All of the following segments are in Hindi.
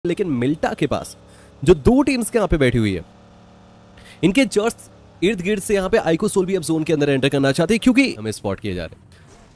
लेकिन मिल्टा के पास जो दो टीम्स के यहाँ पे बैठी हुई है, इनके जस्ट इर्द गिर्द से यहाँ पे आइको सोल भी अब जोन के अंदर एंटर करना चाहते हैं क्योंकि हमें स्पॉट किए जा रहे हैं।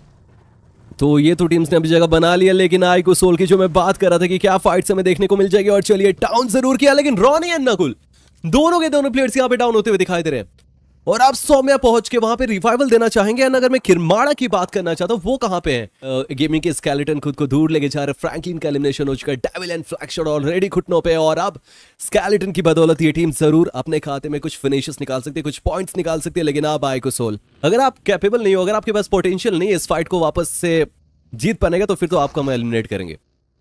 तो ये तो टीम्स ने अभी जगह बना लिया, लेकिन आइको सोल की जो मैं बात कर रहा था कि क्या फाइट्स हमें देखने को मिल जाएगी। और चलिए डाउन जरूर किया, लेकिन रॉनी एंड नकुल दोनों के दोनों प्लेयर्स यहाँ पे डाउन होते हुए दिखाई दे रहे हैं। और आप सौम्या पहुंच के वहां पे रिवाइवल देना चाहेंगे। एंड अगर मैं किरमाड़ा की बात करना चाहता हूं, वो कहां पे है? गेमिंग के स्केलेटन खुद को दूर लेके जा रहे हैं। फ्रैंकलिन का एलिमिनेशन हो चुका है, डेविल एंड फ्लैगशॉट ऑलरेडी घुटनों पे। और अब स्केलेटन की बदौलत ये टीम जरूर अपने खाते में कुछ फिनिशेस निकाल सकती है, कुछ पॉइंट्स निकाल सकती है। लेकिन आप आइको सोल, अगर आप कैपेबल नहीं हो, अगर आपके पास पोटेंशियल नहीं है इस फाइट को वापस से जीत पाने का, तो फिर तो आपको हम एलिमिनेट करेंगे।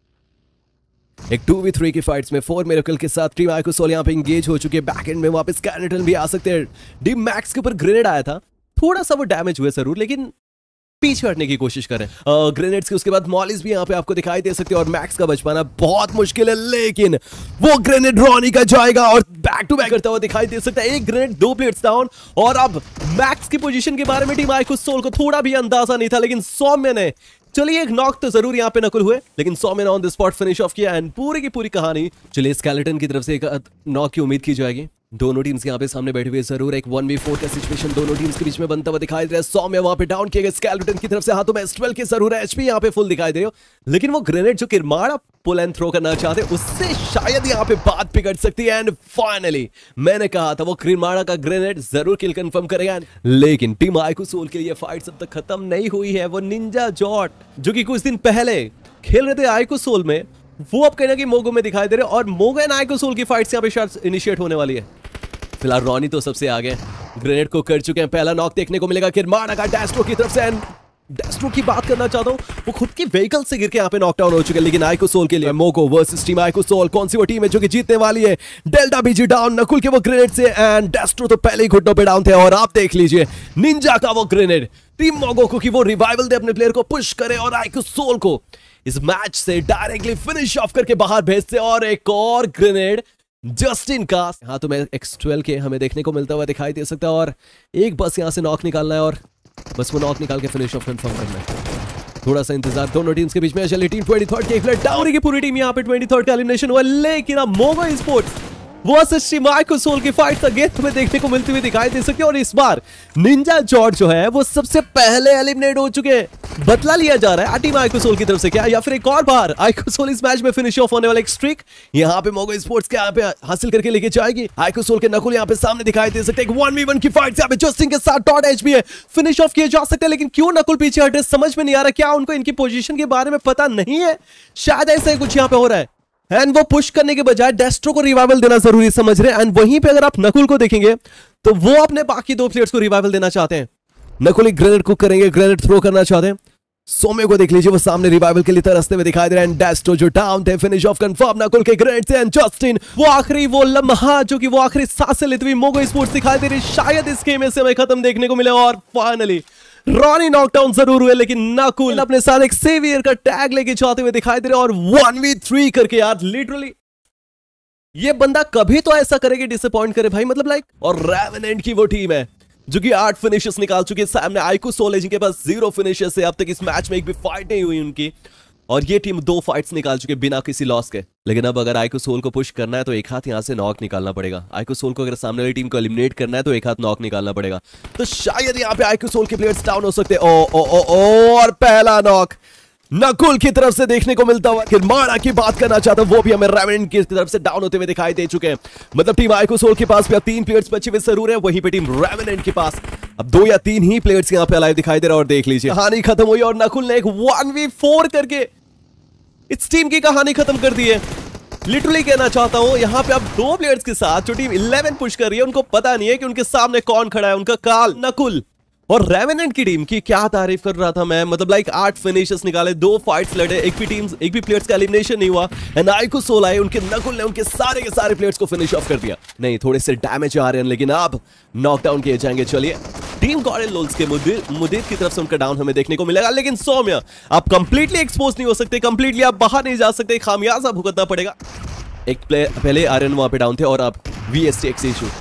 एक 2v3 की फाइट्स में 4 मिरेकल के साथ टीम आइको सोल यहाँ पे एंगेज हो चुकी है। बैक एंड में वापस स्केलेटन भी आ सकते हैं। डी मैक्स के ऊपर ग्रेनेड आया था, थोड़ा सा वो डैमेज हुए जरूर, लेकिन पीछे हटने की कोशिश करें। ग्रेनेड्स के उसके बाद मॉलिस भी यहाँ पे आपको दिखाई दे सकते हैं। और मैक्स का बच पाना बहुत मुश्किल है, लेकिन वो ग्रेनेड रॉनी का जाएगा और बैक टू बैक करता हुआ दिखाई दे सकता है। एक ग्रेनेड, 2 प्लेयर्स डाउन। और अब मैक्स की पोजीशन के बारे में टीम आइको सोल को थोड़ा भी अंदाजा नहीं था, लेकिन सौम्य ने, चलिए एक नॉक तो जरूर यहाँ पे नकुल हुए, लेकिन सौम्य ने on the spot finish off किया। एंड पूरी की पूरी कहानी, चलिए स्केलेटन की तरफ से एक नॉक की उम्मीद की जाएगी। दोनों टीम्स यहाँ पे सामने बैठे हुए जरूर एक 1v4 का सिचुएशन दोनों टीम्स के बीच में बनता हुआ दिखाई दे रहा है। सौम्य वहां पे डाउन किए गए स्केलेटन की तरफ से, हाथों में S12 के जरूर है, एचपी यहाँ पे फुल दिखाई दे रही हो, लेकिन वो ग्रेनेड जो किरमाड़ा पुल एंड थ्रो करना चाहते उससे शायद यहाँ पे बात बिगड़ सकती है। एंड फाइनली मैंने कहा था वो किरमाड़ा का ग्रेनेड जरूर किल कंफर्म करेगा। लेकिन टीम आइको सोल के लिए फाइट अब तक खत्म नहीं हुई है। वो निंजा जॉट जो कि कुछ दिन पहले खेल रहे थे आइको सोल में, वो अब कहीं ना कहीं मोगो में दिखाई दे रहे, और मोगो एंड आइको सोल की फाइट्स यहाँ पे शायद इनिशिएट होने वाली है। फिलहाल रॉनी तो सबसे आगे ग्रेनेड को कर चुके हैं। पहला नॉक देखने को मिलेगा किरमाड़ा का डेस्ट्रो की तरफ से। एंड डेस्ट्रो की बात करना चाहता हूं, वो खुद की व्हीकल से गिर के यहाँ पे नॉकडाउन हो चुके हैं। लेकिन आइको सोल के लिए Mogo versus team iQOO Soul, कौन सी वो टीम है जो कि जीतने वाली है? डेल्टा बीजी डाउन नकुल के वो ग्रेनेड से, एंड डेस्ट्रो तो पहले ही घुटनों पे डाउन थे। और आप देख लीजिए निंजा का वो ग्रेनेड, टीम मोगो को कि वो रिवाइवल दे, अपने प्लेयर को पुश करे और आइको सोल को इस मैच से डायरेक्टली फिनिश ऑफ करके बाहर भेजते। और एक और ग्रेनेड जस्टिन का, हाँ तो मैं X12 के हमें देखने को मिलता हुआ दिखाई दे सकता है। और एक बस यहां से नॉक निकालना है और बस वो नॉक निकाल के फिनिश ऑफ कंफर्म करना है। थोड़ा सा इंतजार दोनों टीम्स के बीच में। चलिए टीम 23rd के एक प्लेयर डाउन की पूरी टीम यहाँ पे 23rd का एलिमिनेशन हुआ। लेकिन अब Mogo Sports versus team iQOO Soul की फाइट अगेन हमें देखने को मिलती हुई दिखाई दे सकती है। और इस बार निंजा जॉर्ज जो है वो सबसे पहले एलिमिनेट हो चुके हैं। बदला लिया जा रहा है टीम आइको सोल की तरफ से क्या, या फिर एक और बार आइको सोल इस मैच में फिनिश ऑफ होने वाला एक स्ट्रीक यहाँ पे मोगो स्पोर्ट्स के यहाँ पे हासिल करके लेके जाएगी। आइको सोल के नकुल यहाँ पे सामने दिखाई दे सकते हैं। 1v1 की फाइट यहाँ पे जस्टिन के साथ डॉट एच भी है, फिनिश ऑफ किया जा सकता है। लेकिन क्यों नकुल पीछे हटे समझ में नहीं आ रहा, क्या उनको इनकी पोजीशन के बारे में पता नहीं है? शायद ऐसा ही कुछ यहाँ पे हो रहा है। एंड वो पुश करने के बजाय डेस्ट्रो को रिवाइवल देना जरूरी समझ रहे हैं। एंड वहीं पे अगर आप नकुल को देखेंगे तो वो अपने बाकी 2 प्लेयर्स को रिवाइवल देना चाहते हैं। नकुल एक ग्रेनेड कुक करेंगे, ग्रेनेड थ्रो करना चाहते हैं। सौम्य को देख लीजिए वो सामने रिवाइवल के लिए तरसते हुए दिखाई दे रहा है। एंड डेस्ट्रो जो डाउन थे, फिनिश ऑफ कंफर्म नकुल के ग्रेनेड से। एंड जस्टिन वो आखिरी वो लम्हा जो कि वो आखिरी सांसें लेते हुए मोगो स्पोर्ट्स दिखाई दे रही, शायद इस गेम में से हमें खत्म देखने को मिले। और फाइनली रॉनी नॉकडाउन जरूर हुए, लेकिन नकुल अपने साथ एक सेवियर का टैग लेके जाते हुए दिखाई दे रहे। और 1v3 करके यार लिटरली ये बंदा कभी तो ऐसा करेगा डिसअपॉइंट करे भाई, मतलब लाइक। और रेवेनेंट की वो टीम है जो कि 8 फिनिशेस निकाल चुकी है। सामने आइको सोल है जिनके पास 0 फिनिशेस है। अब तक इस मैच में एक भी फाइट नहीं हुई उनकी, और ये टीम 2 फाइट्स निकाल चुके बिना किसी लॉस के। लेकिन अब अगर आइको सोल को पुश करना है तो एक हाथ यहां से नॉक निकालना पड़ेगा। आइको सोल को अगर सामने वाली टीम को एलिमिनेट करना है तो एक हाथ नॉक निकालना पड़ेगा। तो शायद यहां पे आइको सोल के प्लेयर्स डाउन हो सकते हैं। और पहला नॉक नकुल की तरफ से देखने को मिलता हुआ। किरमाड़ा की बात करना चाहता हूं, वो भी हमें रेवेनेंट की तरफ से डाउन होते हुए दिखाई दे चुके हैं। मतलब टीम आइको सोल के पास भी 3 प्लेयर्स बचे हुए जरूर है, वहीं पे टीम रेवेनेंट के पास अब 2 या 3 ही प्लेयर्स यहां पे अलाइव दिखाई दे रहा है। और देख लीजिए कहानी खत्म हुई और नकुल ने एक 1v4 करके इस टीम की कहानी खत्म कर दी है। लिटरली कहना चाहता हूं यहां पे अब 2 प्लेयर्स के साथ जो टीम 11 पुश कर रही है, उनको पता नहीं है कि उनके सामने कौन खड़ा है। उनका काल नकुल और रेवेनेंट की टीम की क्या तारीफ कर रहा था मैं, मतलब लाइक 8 फिनिशेस निकाले, 2 फाइट्स लड़े, एक भी प्लेयर्स का एलिमिनेशन नहीं हुआ। एंड आइको सोल आए, उनके नकुल ने उनके सारे के सारे प्लेयर्स को फिनिश ऑफ कर दिया। नहीं थोड़े से डैमेज आ रहे हैं, लेकिन अब नॉकडाउन किए जाएंगे। चलिए टीम गॉर्डन लोल्स के मुदीर की तरफ से उनका डाउन हमें देखने को मिलेगा। लेकिन सौम्या आप कंप्लीटली एक्सपोज नहीं हो सकते, कंप्लीटली आप बाहर नहीं जा सकते, खामियाजा भुगतना पड़ेगा। एक प्लेयर पहले आर्यन वहां पे डाउन थे और अब VSTX इशू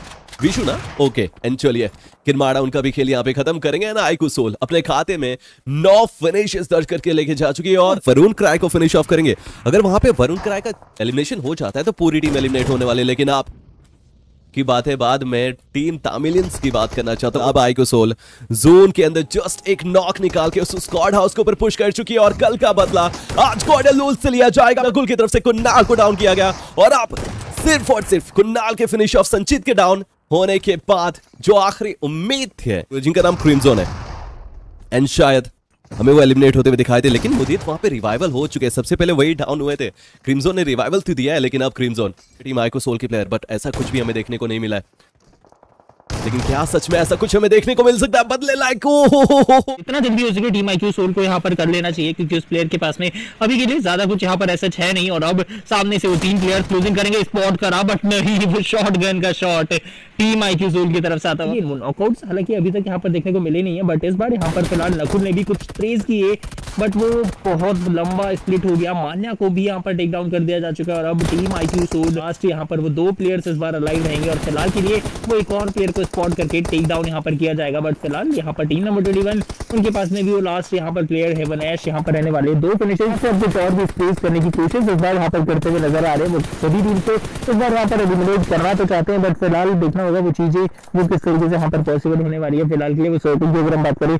विशु ना, ओके। एंड चलिए किरमाड़ा उनका भी खेल यहाँ पे खत्म करेंगे ना। आईकू सोल अपने खाते में 9 फिनिशेस दर्ज करके लेके जा चुकी है और वरुण क्राई को फिनिश ऑफ करेंगे। अगर वहां पे वरुण क्राई का एलिमिनेशन हो जाता है तो पूरी टीम एलिमिनेट होने वाली, लेकिन आप की बात है बाद में टीम तामिलियंस की बात करना चाहता हूं। अब आईकू सोल जोन के अंदर जस्ट एक नॉक निकाल के उस स्क्वाड हाउस के ऊपर पुश कर चुकी है और कल का बदला आज गॉर्डन लूल से लिया जाएगा। नकुल की तरफ से कुन्नाल को डाउन किया गया और अब सिर्फ और सिर्फ कुन्नाल के फिनिश ऑफ संचित के डाउन होने के बाद जो आखिरी उम्मीद थी, जिनका नाम क्रिम्जन है, एंड शायद हमें वो एलिमिनेट होते हुए दिखाए थे, लेकिन मुदीर वहां पे रिवाइवल हो चुके हैं। सबसे पहले वही डाउन हुए थे, क्रिम्जन ने रिवाइवल तो दिया है, लेकिन अब क्रिम्जन टीम आईकू सोल की प्लेयर, बट ऐसा कुछ भी हमें देखने को नहीं मिला है। लेकिन क्या सच में ऐसा कुछ हमें देखने को मिल सकता है बदले लायक? इतना जल्दी हो सके टीम आईक्यू सोल को यहाँ पर कर लेना चाहिए, क्योंकि उस प्लेयर के पास में अभी के लिए ज्यादा कुछ यहाँ पर ऐसा है नहीं। और अब सामने से वो 3 प्लेयर्स क्लोजिंग करेंगे, स्पॉट करा बट नहीं, वो शॉट गन का शॉट टीम आईक्यू सोल की तरफ से आता है। नॉकआउट्स हालांकि अभी तक यहाँ पर देखने को मिले नहीं है, बट इस बार यहाँ पर फिलहाल नकुल ने भी कुछ ट्रेस किए, बट वो बहुत लंबा स्प्लिट हो गया। मान्या को भी यहाँ पर टेक डाउन कर दिया जा चुका है और अब टीम आईक्यू सोल लास्ट यहाँ पर वो 2 प्लेयर्स इस बार अलाइव रहेंगे और फिलहाल के लिए वो एक और प्लेयर को स्पॉट करके टेक डाउन यहाँ पर किया जाएगा। बट फिलहाल यहाँ पर टीम नंबर 21 उनके पास में भी वो लास्ट यहाँ पर प्लेयर है वनैश यहाँ पर रहने वाले 2 फिनिशेस से अब कुछ और भी स्पेस करने की कोशिश इस बार यहाँ पर करते हुए नजर आ रहे हैं। वो सभी टीम से इस बार यहाँ पर एलिमिनेट करना तो चाहते हैं, बट फिलहाल देखना होगा वो चीजें वो किस तरीके से यहाँ पर पॉसिबल होने वाली है। फिलहाल के लिए वो सर्किट की अगर हम बात करें,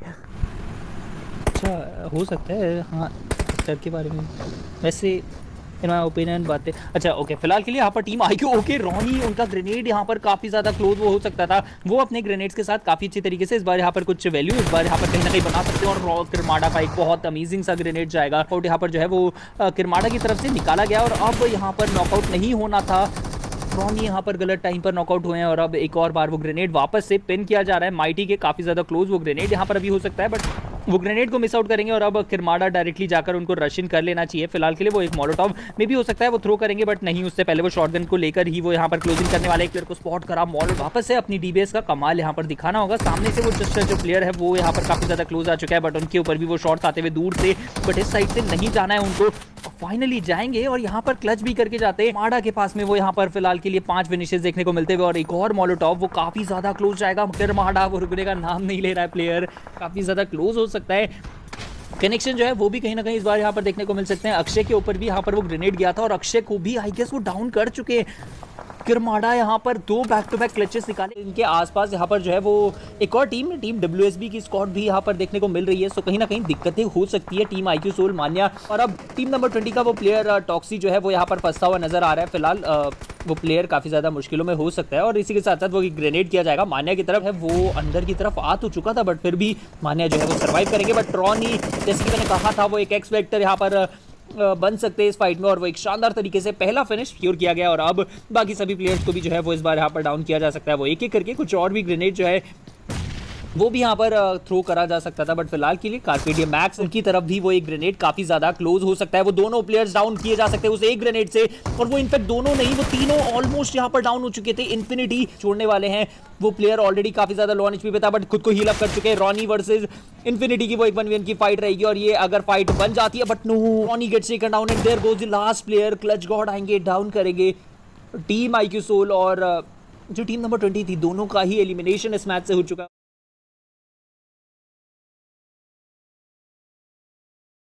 अच्छा हो सकता है हाँ सर के बारे में वैसे इन माई ओपिनियन बातें। अच्छा ओके, फिलहाल के लिए यहाँ पर टीम आईक्यू ओके रॉनी उनका ग्रेनेड यहाँ पर काफ़ी ज़्यादा क्लोज वो हो सकता था, वो अपने ग्रेनेड्स के साथ काफ़ी अच्छी तरीके से इस बार यहाँ पर कुछ वैल्यू इस बार यहाँ पर कहीं ना कहीं बना सकते हैं। और रॉ किरमाड़ा का एक बहुत अमेजिंग सा ग्रेनेड जाएगा और यहाँ पर जो है वो किरमाड़ा की तरफ से निकाला गया और अब यहाँ पर नॉकआउट नहीं होना था। रॉनी यहाँ पर गलत टाइम पर नॉकआउट हुए हैं और अब एक और बार वो ग्रेनेड वापस से पिन किया जा रहा है। माइटी के काफ़ी ज़्यादा क्लोज वो ग्रेनेड यहाँ पर अभी हो सकता है, बट वो ग्रेनेड को मिस आउट करेंगे और अब किरमाड़ा डायरेक्टली जाकर उनको रश इन कर लेना चाहिए। फिलहाल के लिए वो एक मोलोटॉव में भी हो सकता है वो थ्रो करेंगे, बट नहीं, उससे पहले वो शॉटगन को लेकर ही वो यहाँ पर क्लोजिंग करने वाले एक प्लेयर को स्पॉट करा। मॉल वापस से अपनी डीबीएस का कमाल यहाँ पर दिखाना होगा। सामने से वो जो प्लेयर है वो यहाँ पर काफ़ी ज़्यादा क्लोज आ चुका है, बट उनके ऊपर भी वो शॉट्स आते हुए दूर से, बट इस साइड से नहीं जाना है उनको। फाइनली जाएंगे और यहाँ पर क्लच भी करके जाते हैं। माडा के पास में वो यहाँ पर फिलहाल के लिए 5 फिनिशेस देखने को मिलते हुए और एक और मोलोटॉव वो काफ़ी ज़्यादा क्लोज जाएगा। किरमाड़ा वो रुकने का नाम नहीं ले रहा है, प्लेयर काफ़ी ज़्यादा क्लोज हो सकता है। कनेक्शन जो है वो भी कहीं ना कहीं इस बार यहाँ पर देखने को मिल सकते हैं। अक्षय के ऊपर भी यहाँ पर वो ग्रेनेड गया था और अक्षय को भी आई गेस वो डाउन कर चुके हैं। किरमाड़ा यहाँ पर 2 बैक टू बैक क्लचेस निकाले। इनके आसपास यहाँ पर जो है वो एक और टीम WSB की स्क्वाड भी यहाँ पर देखने को मिल रही है, सो कहीं ना कहीं दिक्कतें हो सकती है टीम आईक्यू सोल मान्या। और अब टीम नंबर 20 का वो प्लेयर टॉक्सी जो है वो यहाँ पर फंसा हुआ नजर आ रहा है। फिलहाल वो प्लेयर काफ़ी ज़्यादा मुश्किलों में हो सकता है और इसी के साथ साथ वो ग्रेनेड किया जाएगा। मान्या की तरफ है, वो अंदर की तरफ आ तो चुका था, बट फिर भी मान्या जो है वो सर्वाइव करेंगे। बट रॉनी जैसे कि मैंने कहा था वो एक एक्स वेक्टर यहाँ पर बन सकते हैं इस फाइट में और वो एक शानदार तरीके से पहला फिनिश सिक्योर किया गया और अब बाकी सभी प्लेयर्स को भी जो है वो इस बार यहाँ पर डाउन किया जा सकता है। वो एक एक करके कुछ और भी ग्रेनेड जो है वो भी यहाँ पर थ्रो करा जा सकता था, बट फिलहाल के लिए कार्पेडियम मैक्स उनकी तरफ भी वो एक ग्रेनेड काफी ज्यादा क्लोज हो सकता है। वो दोनों प्लेयर्स डाउन किए जा सकते हैं उस एक ग्रेनेड से, और वो इनफैक्ट दोनों नहीं, वो तीनों ऑलमोस्ट यहाँ पर डाउन हो चुके थे। इन्फिनिटी छोड़ने वाले हैं, वो प्लेयर ऑलरेडी काफी ज्यादा लो ऑन एचपी पे था बट खुद को हील अप कर चुके हैं। रॉनी वर्सेस इन्फिनिटी की वो एक 1v1 की फाइट रहेगी और ये अगर फाइट बन जाती है, but no, Ronnie gets taken down and there goes the last player. Clutch god आएंगे, डाउन करेंगे टीम आईक्यू सोल और जो टीम नंबर 20 थी, दोनों का ही एलिमिनेशन इस मैच से हो चुका।